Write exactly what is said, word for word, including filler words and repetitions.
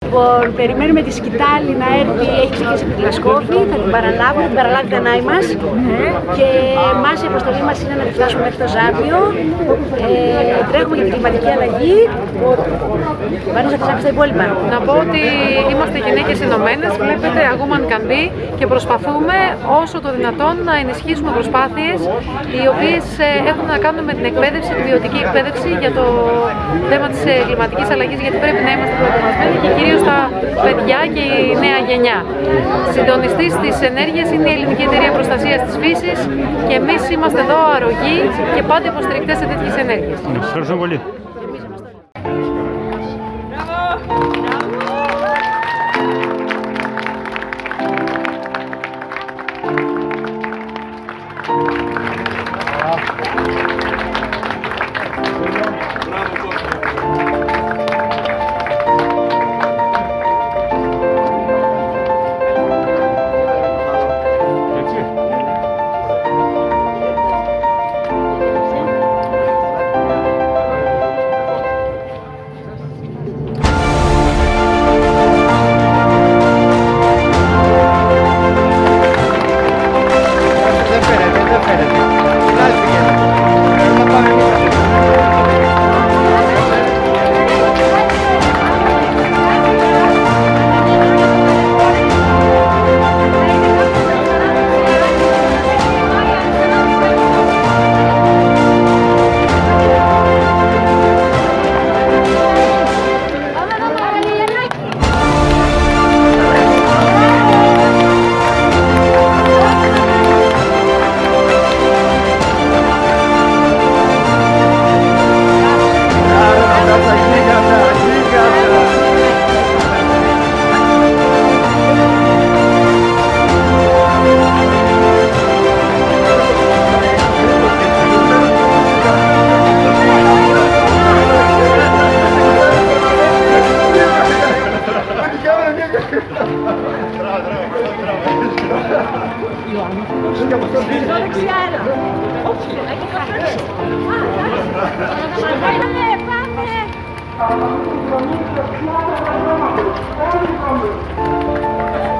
Λοιπόν, περιμένουμε τη σκητάλη να έρθει, έχει ξεκινήσει από τη Γλασκόβη, θα την παραλάβουμε, την παραλάβει τα Νάη μας και εμάς η αποστολή μας είναι να τη φτάσουμε μέχρι το Ζάπιο. Ε, τρέχουμε για την κλιματική αλλαγή. Πάνω θα ξάπεις τα υπόλοιπα. Να πω ότι είμαστε γυναίκες ενωμένες, βλέπετε, a woman can be, και προσπαθούμε όσο το δυνατόν να ενισχύσουμε προσπάθειες οι οποίες έχουν να κάνουν με την εκπαίδευση, τη βιωτική εκπαίδευση για το θέμα της κλιματικής αλλαγής, γιατί πρέπει να είμαστε προετοιμασμένοι και κυρίως τα παιδιά και η νέα γενιά. Συντονιστής της ενέργειας είναι η Ελληνική Εταιρεία Προστασίας της Φύσης και εμείς είμαστε εδώ αρρωγοί και πάντα υποστηρικτές σε τέτοιες ενέργειες. Ευχαριστώ πολύ. Πάμε, πάμε.